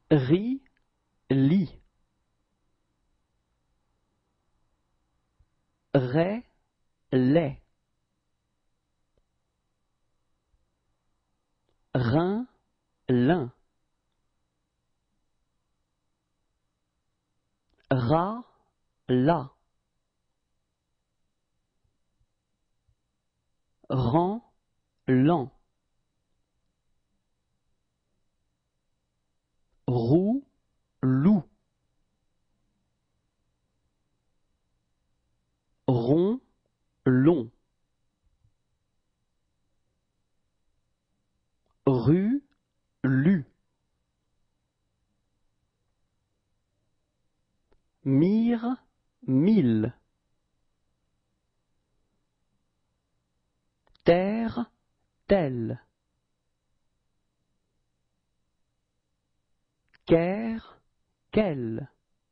ri, lit. Ray, lait. Rein, lin. Rat, la. Rang, lent. Roux, loup. Rond, long. Rue, lu. Mire, mille. Terre, tel. Caire, quel.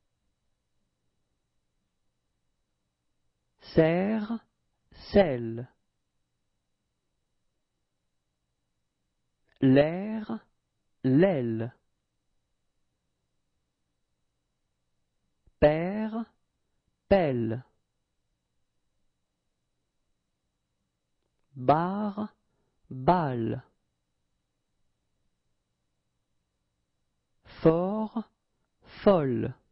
Serre, sel. L'air, l'aile. Père, pelle. Bar, balle. Fort, folle.